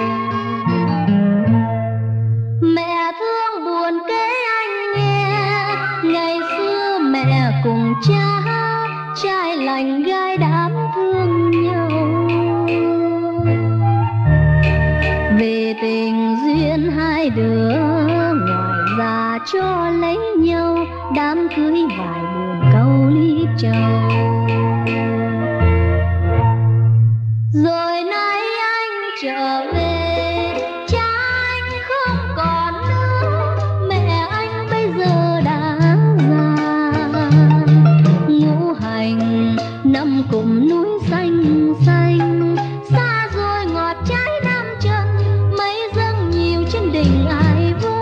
Mẹ thương buồn kể anh nghe, ngày xưa mẹ cùng cha, trai lành gái đám thương nhau. Về tình duyên hai đứa ngoài ra cho lấy nhau, đám cưới vài buồn câu ly trầu. Rồi nay anh trở về, cha anh không còn nữa, mẹ anh bây giờ đã già. Ngũ hành năm cùng núi xanh xanh, xa rồi ngọt trái nam chân, mấy dâng nhiều trên đỉnh ai vô.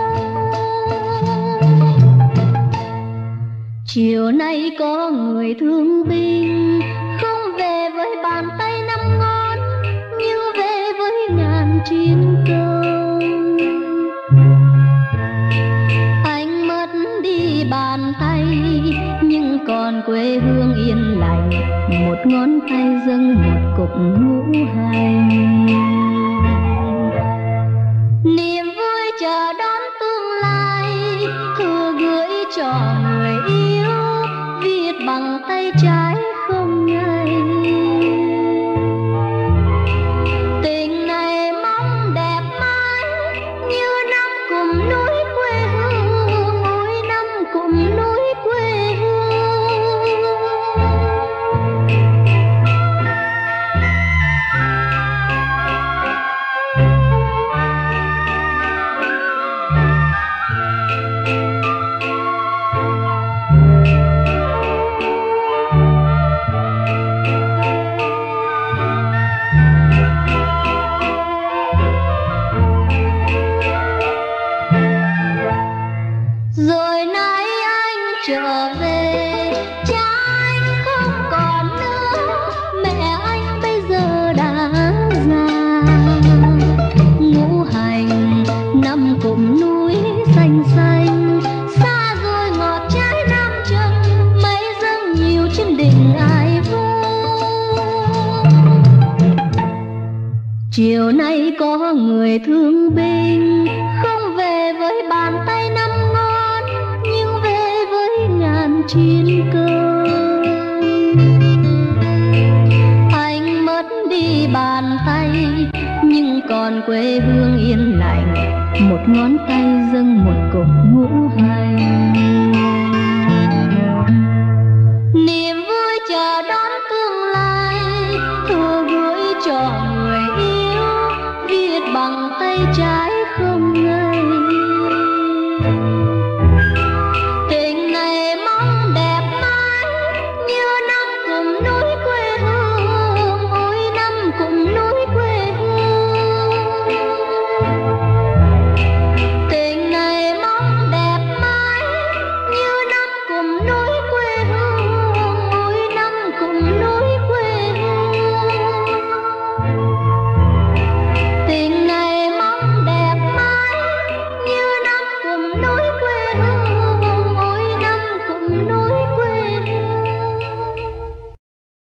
Chiều nay có người thương binh, không về với bàn tay năm ngón, nhưng về với ngàn chiến công. Anh mất đi bàn tay, nhưng còn quê hương yên lành, một ngón tay dâng một cục ngũ hành. Niềm vui chờ đón tương lai, thư gửi cho người yêu, viết bằng tay trái không ngây. Tình này mong đẹp mãi, như năm cùng núi quê hương, mỗi năm cùng núi quê hương. Rồi nay anh trở về, cha anh không còn nữa, mẹ anh bây giờ đã già. Ngũ hành năm cùng núi xanh xanh, xa rồi ngọt trái nam chân, mấy dâng nhiều trên đỉnh ai vô. Chiều nay có người thương binh, không về với bàn tay năm ngón, nhưng về với ngàn chiến công. Anh mất đi bàn tay, nhưng còn quê hương yên lành, một ngón tay dâng một cục ngũ hành. Niềm vui chờ đón tương lai, thư gửi cho người yêu, viết bằng tay trái không